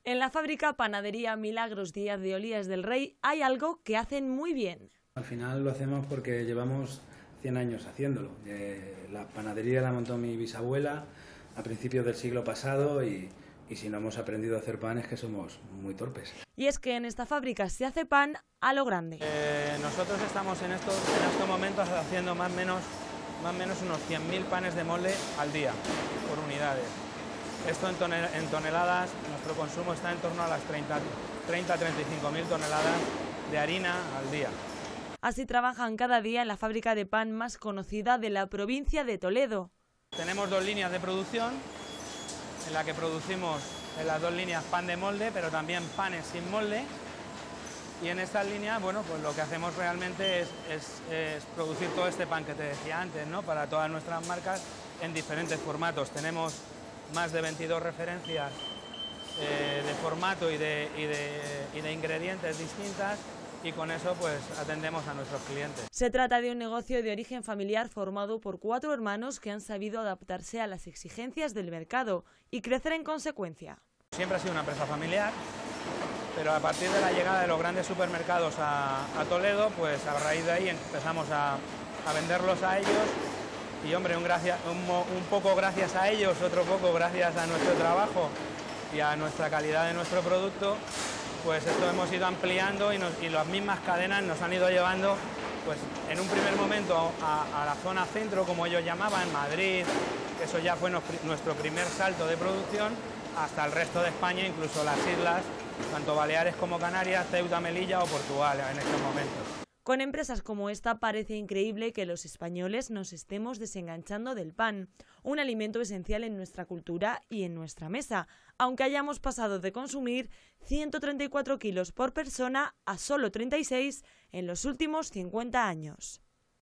En la fábrica Panadería Milagros Díaz de Olías del Rey hay algo que hacen muy bien. Al final lo hacemos porque llevamos 100 años haciéndolo. La panadería la montó mi bisabuela a principios del siglo pasado y si no hemos aprendido a hacer pan es que somos muy torpes. Y es que en esta fábrica se hace pan a lo grande. Nosotros estamos en estos momentos haciendo más o menos unos 100.000 panes de molde al día, por unidades. Esto en toneladas, nuestro consumo está en torno a las 30-35.000 toneladas de harina al día. Así trabajan cada día en la fábrica de pan más conocida de la provincia de Toledo. Tenemos 2 líneas de producción, en la que producimos en las 2 líneas pan de molde, pero también panes sin molde. Y en estas líneas, bueno, pues lo que hacemos realmente es producir todo este pan que te decía antes, ¿no? Para todas nuestras marcas en diferentes formatos. Tenemos más de 22 referencias de formato y de ingredientes distintas, y con eso pues atendemos a nuestros clientes. Se trata de un negocio de origen familiar formado por 4 hermanos que han sabido adaptarse a las exigencias del mercado y crecer en consecuencia. Siempre ha sido una empresa familiar, pero a partir de la llegada de los grandes supermercados a Toledo, pues a raíz de ahí empezamos a venderlos a ellos. Y hombre, un poco gracias a ellos, otro poco gracias a nuestro trabajo y a nuestra calidad de nuestro producto, pues esto hemos ido ampliando y las mismas cadenas nos han ido llevando, pues en un primer momento a la zona centro, como ellos llamaban, Madrid, eso ya fue nuestro primer salto de producción, hasta el resto de España, incluso las islas, tanto Baleares como Canarias, Ceuta, Melilla o Portugal en estos momentos. Con empresas como esta parece increíble que los españoles nos estemos desenganchando del pan, un alimento esencial en nuestra cultura y en nuestra mesa, aunque hayamos pasado de consumir 134 kilos por persona a solo 36 en los últimos 50 años.